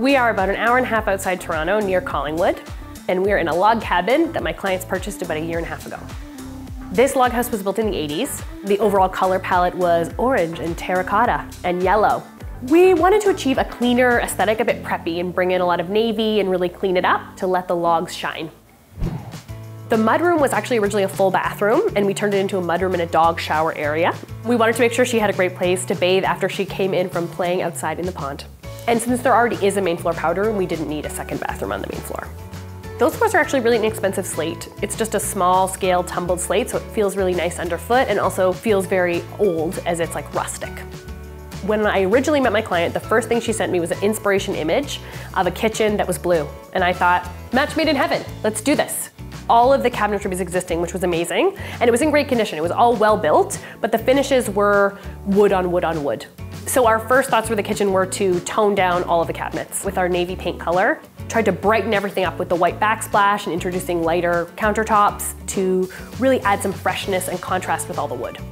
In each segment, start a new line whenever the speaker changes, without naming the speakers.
We are about an hour and a half outside Toronto near Collingwood, and we're in a log cabin that my clients purchased about a year and a half ago. This log house was built in the 80s. The overall color palette was orange and terracotta and yellow. We wanted to achieve a cleaner aesthetic, a bit preppy, and bring in a lot of navy and really clean it up to let the logs shine. The mudroom was actually originally a full bathroom, and we turned it into a mudroom and a dog shower area. We wanted to make sure she had a great place to bathe after she came in from playing outside in the pond. And since there already is a main floor powder room, we didn't need a second bathroom on the main floor. Those floors are actually really inexpensive slate. It's just a small scale tumbled slate, so it feels really nice underfoot and also feels very old as it's like rustic. When I originally met my client, the first thing she sent me was an inspiration image of a kitchen that was blue. And I thought, match made in heaven, let's do this. All of the cabinetry was existing, which was amazing, and it was in great condition. It was all well built, but the finishes were wood on wood on wood. So our first thoughts for the kitchen were to tone down all of the cabinets with our navy paint color. Tried to brighten everything up with the white backsplash and introducing lighter countertops to really add some freshness and contrast with all the wood.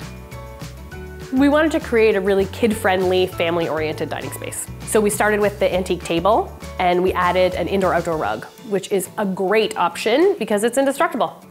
We wanted to create a really kid-friendly, family-oriented dining space. So we started with the antique table, and we added an indoor-outdoor rug, which is a great option because it's indestructible.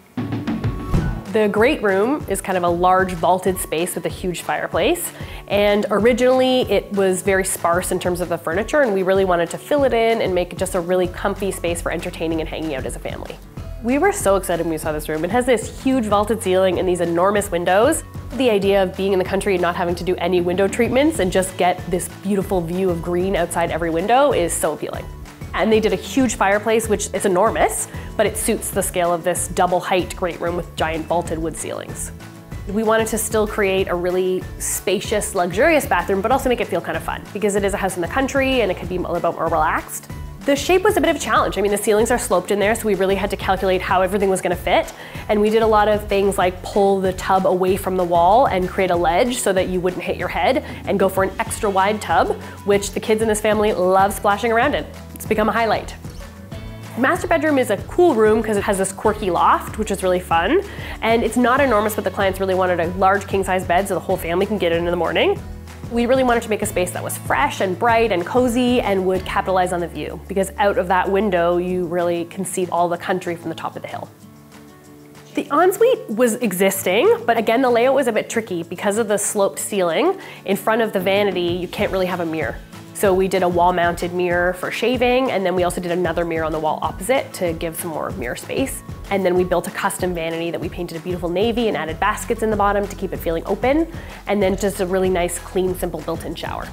The great room is kind of a large vaulted space with a huge fireplace. And originally it was very sparse in terms of the furniture, and we really wanted to fill it in and make it just a really comfy space for entertaining and hanging out as a family. We were so excited when we saw this room. It has this huge vaulted ceiling and these enormous windows. The idea of being in the country and not having to do any window treatments and just get this beautiful view of green outside every window is so appealing. And they did a huge fireplace, which is enormous, but it suits the scale of this double height great room with giant vaulted wood ceilings. We wanted to still create a really spacious, luxurious bathroom, but also make it feel kind of fun because it is a house in the country and it could be a little bit more relaxed. The shape was a bit of a challenge. I mean, the ceilings are sloped in there, so we really had to calculate how everything was gonna fit. And we did a lot of things like pull the tub away from the wall and create a ledge so that you wouldn't hit your head, and go for an extra wide tub, which the kids in this family love splashing around in. It's become a highlight. Master bedroom is a cool room because it has this quirky loft, which is really fun. And it's not enormous, but the clients really wanted a large king-size bed so the whole family can get in the morning. We really wanted to make a space that was fresh and bright and cozy and would capitalize on the view, because out of that window, you really can see all the country from the top of the hill. The ensuite was existing, but again, the layout was a bit tricky because of the sloped ceiling. In front of the vanity, you can't really have a mirror. So we did a wall-mounted mirror for shaving, and then we also did another mirror on the wall opposite to give some more mirror space. And then we built a custom vanity that we painted a beautiful navy and added baskets in the bottom to keep it feeling open, and then just a really nice, clean, simple built-in shower.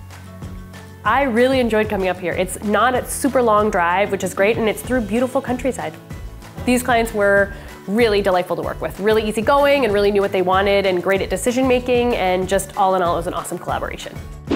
I really enjoyed coming up here. It's not a super long drive, which is great, and it's through beautiful countryside. These clients were really delightful to work with, really easygoing and really knew what they wanted and great at decision making, and just all in all, it was an awesome collaboration.